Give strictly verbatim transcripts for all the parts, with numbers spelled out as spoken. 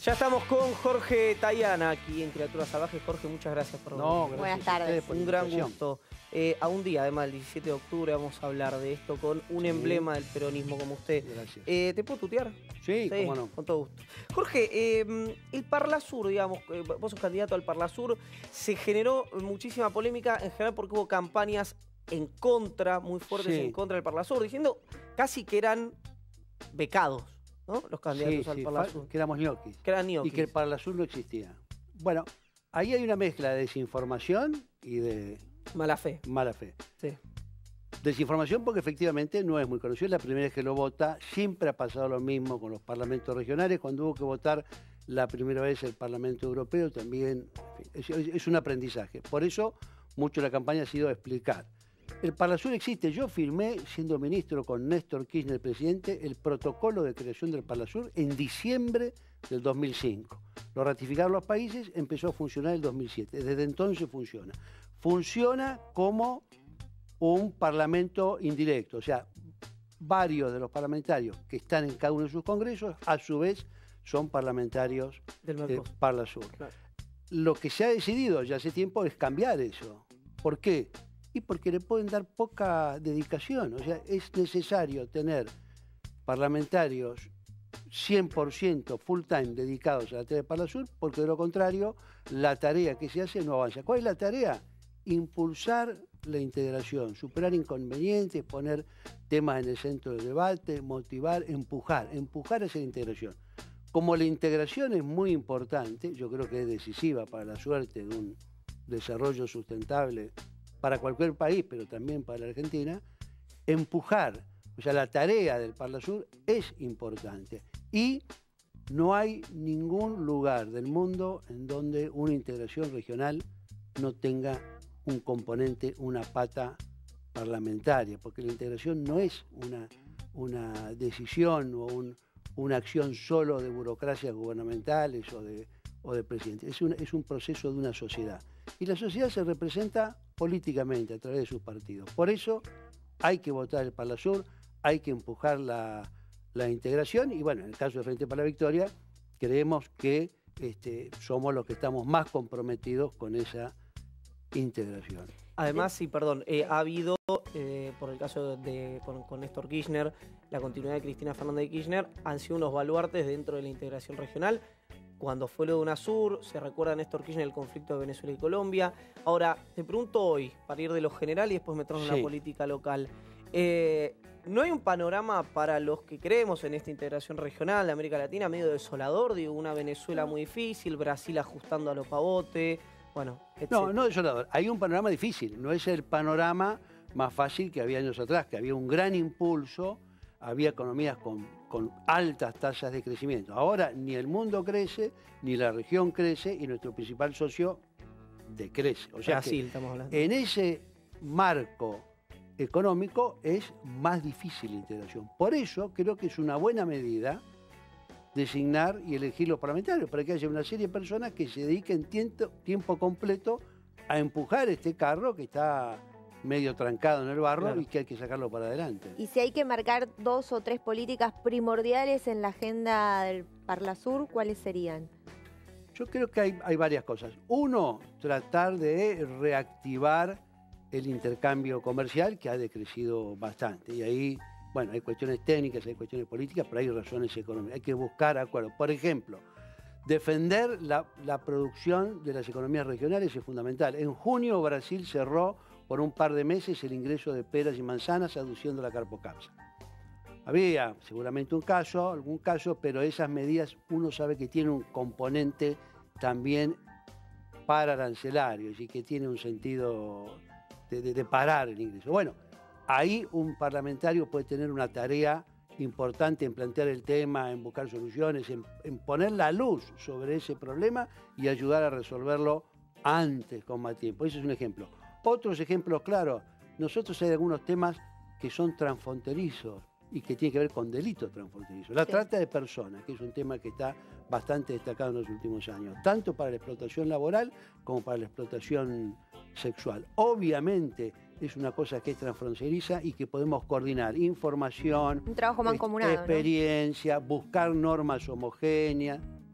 Ya estamos con Jorge Tayana aquí en Criaturas Salvajes. Jorge, muchas gracias por venir. No, gracias. Buenas tardes. Un gran gusto. Eh, a un día, además, el diecisiete de octubre, vamos a hablar de esto con un sí. emblema del peronismo como usted. Gracias. Eh, ¿Te puedo tutear? Sí, sí, cómo no. Con todo gusto. Jorge, eh, el Parlasur, digamos, eh, vos sos candidato al Parlasur, se generó muchísima polémica, en general porque hubo campañas en contra, muy fuertes sí. en contra del Parlasur, diciendo casi que eran becados, ¿no? Los candidatos sí, al sí, Parlasur. Que éramos ñoquis. Que eran ñoquis. Y que el Parlasur no existía. Bueno, ahí hay una mezcla de desinformación y de... Mala fe. Mala fe. Sí. Desinformación porque efectivamente no es muy conocido. Es la primera vez que lo vota. Siempre ha pasado lo mismo con los parlamentos regionales. Cuando hubo que votar la primera vez el Parlamento Europeo también... En fin, es, es un aprendizaje. Por eso mucho la campaña ha sido explicar. El Parlasur existe. Yo firmé, siendo ministro con Néstor Kirchner, presidente, el protocolo de creación del Parlasur en diciembre del dos mil cinco. Lo ratificaron los países, empezó a funcionar en el dos mil siete. Desde entonces funciona. Funciona como un parlamento indirecto. O sea, varios de los parlamentarios que están en cada uno de sus congresos, a su vez, son parlamentarios del eh, Parlasur. Claro. Lo que se ha decidido ya hace tiempo es cambiar eso. ¿Por qué? Y porque le pueden dar poca dedicación. O sea, es necesario tener parlamentarios cien por ciento full time dedicados a la tarea de Parlasur, porque de lo contrario, la tarea que se hace no avanza. ¿Cuál es la tarea? Impulsar la integración, superar inconvenientes, poner temas en el centro del debate, motivar, empujar, empujar hacia la integración. Como la integración es muy importante, yo creo que es decisiva para la suerte de un desarrollo sustentable para cualquier país, pero también para la Argentina, empujar, o sea, la tarea del Parlasur es importante. Y no hay ningún lugar del mundo en donde una integración regional no tenga un componente, una pata parlamentaria, porque la integración no es una, una decisión o un, una acción solo de burocracias gubernamentales o de, o de presidentes, es un, es un proceso de una sociedad. Y la sociedad se representa políticamente a través de sus partidos. Por eso hay que votar el Parlasur, hay que empujar la, la integración y bueno, en el caso de Frente para la Victoria, creemos que este, somos los que estamos más comprometidos con esa integración. Además, sí, perdón, eh, ha habido, eh, por el caso de, con, con Néstor Kirchner, la continuidad de Cristina Fernández de Kirchner, han sido unos baluartes dentro de la integración regional. Cuando fue lo de UNASUR, se recuerda a Néstor Kirchner el conflicto de Venezuela y Colombia. Ahora, te pregunto hoy, para ir de lo general y después meternos sí. en la política local. Eh, ¿No hay un panorama para los que creemos en esta integración regional de América Latina medio desolador? Digo, una Venezuela muy difícil, Brasil ajustando a lo pavote, bueno, etcétera. No, no desolador. Hay un panorama difícil. No es el panorama más fácil que había años atrás, que había un gran impulso, había economías con, con altas tasas de crecimiento. Ahora ni el mundo crece, ni la región crece, y nuestro principal socio decrece. O sea Brasil, que estamos hablando. En ese marco económico es más difícil la integración. Por eso creo que es una buena medida designar y elegir los parlamentarios, para que haya una serie de personas que se dediquen tiempo, tiempo completo a empujar este carro que está medio trancado en el barro claro. y que hay que sacarlo para adelante. Y si hay que marcar dos o tres políticas primordiales en la agenda del Parlasur, ¿cuáles serían? Yo creo que hay, hay varias cosas. Uno, tratar de reactivar el intercambio comercial, que ha decrecido bastante. Y ahí, bueno, hay cuestiones técnicas, hay cuestiones políticas, pero hay razones económicas. Hay que buscar acuerdos. Por ejemplo, defender la, la producción de las economías regionales es fundamental. En junio Brasil cerró por un par de meses el ingreso de peras y manzanas aduciendo la carpocapsa. Había seguramente un caso, algún caso, pero esas medidas uno sabe que tienen un componente también para arancelario, y que tiene un sentido de, de, de parar el ingreso. Bueno, ahí un parlamentario puede tener una tarea importante en plantear el tema, en buscar soluciones, en, en poner la luz sobre ese problema y ayudar a resolverlo antes, con más tiempo. Ese es un ejemplo. Otros ejemplos claros, nosotros hay algunos temas que son transfronterizos y que tienen que ver con delitos transfronterizos. La sí. trata de personas, que es un tema que está bastante destacado en los últimos años, tanto para la explotación laboral como para la explotación sexual. Obviamente es una cosa que es transfronteriza y que podemos coordinar información, un trabajo mancomunado, experiencia, ¿no? Buscar normas homogéneas.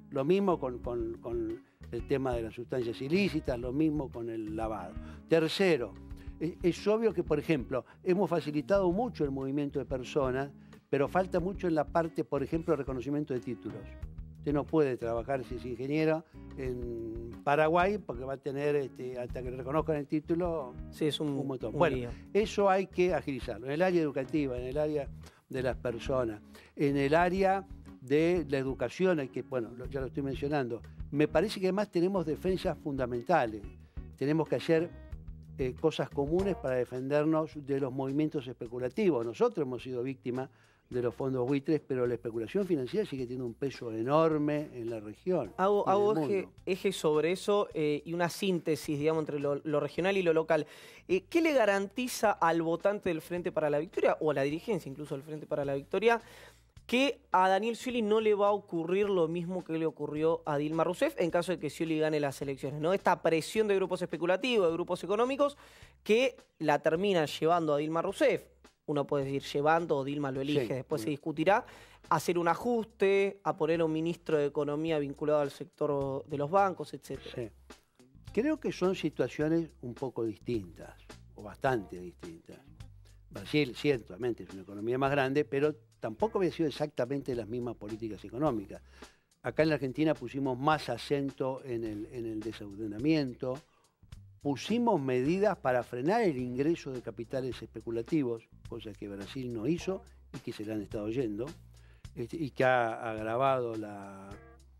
Lo mismo con, con, con el tema de las sustancias ilícitas, lo mismo con el lavado. Tercero, es, es obvio que, por ejemplo, hemos facilitado mucho el movimiento de personas, pero falta mucho en la parte, por ejemplo, de reconocimiento de títulos. Usted no puede trabajar si es ingeniero en Paraguay porque va a tener, este, hasta que le reconozcan el título, sí, es un, un montón. Un bueno, lío. Eso hay que agilizarlo. En el área educativa, en el área de las personas, en el área de la educación, hay que, bueno, ya lo estoy mencionando. Me parece que además tenemos defensas fundamentales. Tenemos que hacer eh, cosas comunes para defendernos de los movimientos especulativos. Nosotros hemos sido víctimas de los fondos buitres, pero la especulación financiera sigue teniendo un peso enorme en la región. Hago, en hago el eje, mundo. eje sobre eso eh, y una síntesis, digamos, entre lo, lo regional y lo local. Eh, ¿Qué le garantiza al votante del Frente para la Victoria, o a la dirigencia incluso del Frente para la Victoria, que a Daniel Scioli no le va a ocurrir lo mismo que le ocurrió a Dilma Rousseff en caso de que Scioli gane las elecciones, ¿no? Esta presión de grupos especulativos, de grupos económicos, que la terminan llevando a Dilma Rousseff. Uno puede decir llevando, o Dilma lo elige, Sí, después sí. se discutirá, a hacer un ajuste, a poner a un ministro de Economía vinculado al sector de los bancos, etcétera. Sí. Creo que son situaciones un poco distintas, o bastante distintas. Brasil, ciertamente, es una economía más grande, pero tampoco había sido exactamente las mismas políticas económicas. Acá en la Argentina pusimos más acento en el, en el desendeudamiento, pusimos medidas para frenar el ingreso de capitales especulativos, cosa que Brasil no hizo y que se le han estado yendo, este, y que ha agravado la,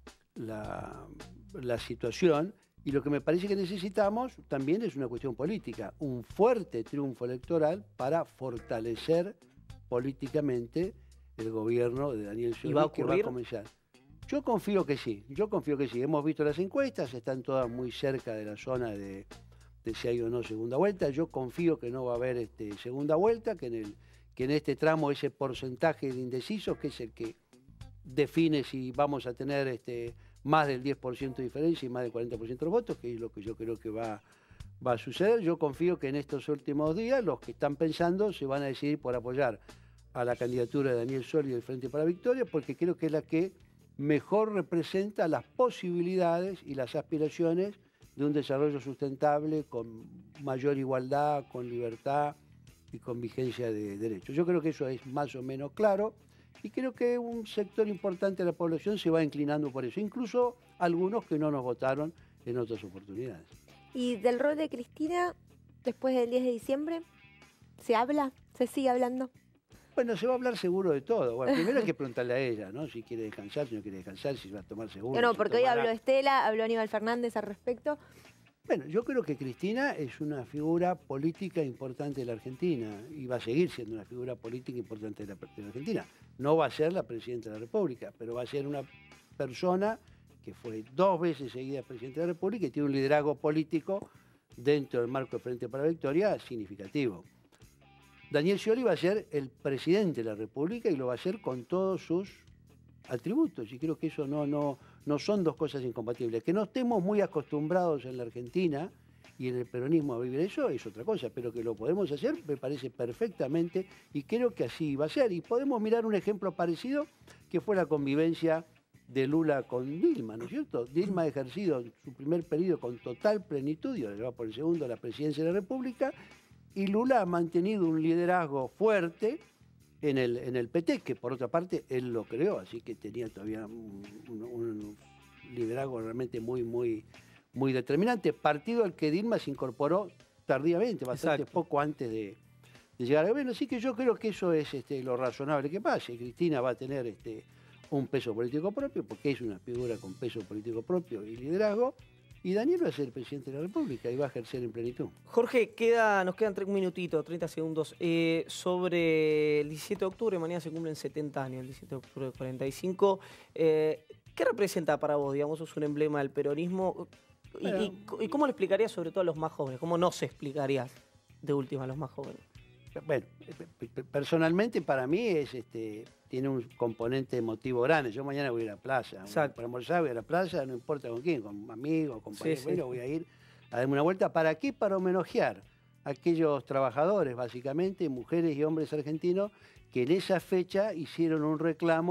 la, la situación. Y lo que me parece que necesitamos también es una cuestión política, un fuerte triunfo electoral para fortalecer políticamente el gobierno de Daniel Scioli, ¿Y va a que va ocurrir? a comenzar. Yo confío que sí, yo confío que sí. Hemos visto las encuestas, están todas muy cerca de la zona de, de si hay o no segunda vuelta. Yo confío que no va a haber este, segunda vuelta, que en, el, que en este tramo ese porcentaje de indecisos, que es el que define si vamos a tener este, más del diez por ciento de diferencia y más del cuarenta por ciento de los votos, que es lo que yo creo que va, va a suceder. Yo confío que en estos últimos días los que están pensando se van a decidir por apoyar a la candidatura de Daniel Scioli del Frente para la Victoria, porque creo que es la que mejor representa las posibilidades y las aspiraciones de un desarrollo sustentable con mayor igualdad, con libertad y con vigencia de derechos. Yo creo que eso es más o menos claro y creo que un sector importante de la población se va inclinando por eso, incluso algunos que no nos votaron en otras oportunidades. ¿Y del rol de Cristina después del diez de diciembre? ¿Se habla? ¿Se sigue hablando? Bueno, se va a hablar seguro de todo. Bueno, primero hay que preguntarle a ella, ¿no? Si quiere descansar, si no quiere descansar, si va a tomar seguro. No, no, si porque hoy tomará... habló Estela, habló Aníbal Fernández al respecto. Bueno, yo creo que Cristina es una figura política importante de la Argentina y va a seguir siendo una figura política importante de la, de la Argentina. No va a ser la presidenta de la República, pero va a ser una persona que fue dos veces seguida presidenta de la República y tiene un liderazgo político dentro del marco del Frente para la Victoria significativo. Daniel Scioli va a ser el presidente de la República y lo va a hacer con todos sus atributos. Y creo que eso no, no, no son dos cosas incompatibles. Que no estemos muy acostumbrados en la Argentina y en el peronismo a vivir eso es otra cosa, pero que lo podemos hacer me parece perfectamente y creo que así va a ser. Y podemos mirar un ejemplo parecido que fue la convivencia de Lula con Dilma, ¿no es cierto? Dilma ha ejercido su primer periodo con total plenitud y ahora va por el segundo la presidencia de la República. Y Lula ha mantenido un liderazgo fuerte en el, en el P T, que por otra parte él lo creó, así que tenía todavía un, un, un liderazgo realmente muy, muy, muy determinante. Partido al que Dilma se incorporó tardíamente, bastante Exacto. poco antes de, de llegar al gobierno. Así que yo creo que eso es este, lo razonable que pase. Cristina va a tener este, un peso político propio, porque es una figura con peso político propio y liderazgo. Y Daniel va a ser el presidente de la República y va a ejercer en plenitud. Jorge, queda, nos quedan un minutito, treinta segundos. Eh, sobre el diecisiete de octubre, mañana se cumplen setenta años, el diecisiete de octubre de cuarenta y cinco. Eh, ¿Qué representa para vos? Digamos, es un emblema del peronismo. ¿Y, Bueno, y, y cómo lo explicarías sobre todo a los más jóvenes? ¿Cómo no se explicarías de última a los más jóvenes? Bueno, personalmente para mí es este tiene un componente emotivo grande. Yo mañana voy a ir a la playa. Exacto. Para almorzar voy a la playa, no importa con quién, con amigos, con Sí, pareja, sí. bueno, voy a ir a darme una vuelta. ¿Para qué? Para homenajear a aquellos trabajadores, básicamente, mujeres y hombres argentinos, que en esa fecha hicieron un reclamo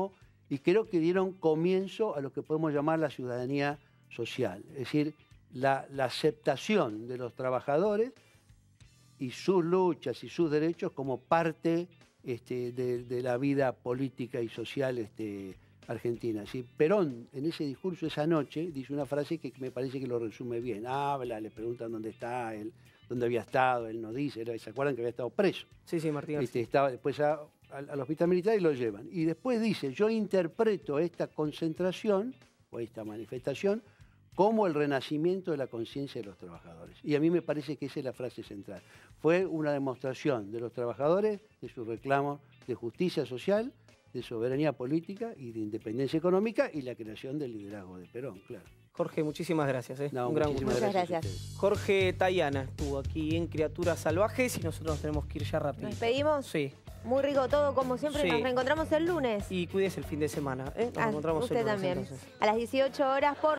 y creo que dieron comienzo a lo que podemos llamar la ciudadanía social, es decir, la, la aceptación de los trabajadores y sus luchas y sus derechos como parte este, de, de la vida política y social este, argentina. ¿Sí? Perón, en ese discurso esa noche, dice una frase que me parece que lo resume bien. Habla, le preguntan dónde está él, dónde había estado, él no dice, ¿se acuerdan que había estado preso? Sí, sí, Martín. Este, estaba después a, a, al hospital militar y lo llevan. Y después dice, yo interpreto esta concentración o esta manifestación como el renacimiento de la conciencia de los trabajadores. Y a mí me parece que esa es la frase central. Fue una demostración de los trabajadores, de sus reclamos de justicia social, de soberanía política y de independencia económica y la creación del liderazgo de Perón, claro. Jorge, muchísimas gracias. ¿eh? No, Un gran muchísimas gusto. Muchas gracias. gracias. Jorge Tayana estuvo aquí en Criaturas Salvajes y nosotros nos tenemos que ir ya rápido. ¿Nos pedimos? Sí. Muy rico todo, como siempre. Sí. Nos reencontramos el lunes. Y cuídese el fin de semana. ¿eh? Nos Ah, encontramos usted el lunes, también. entonces. A las dieciocho horas por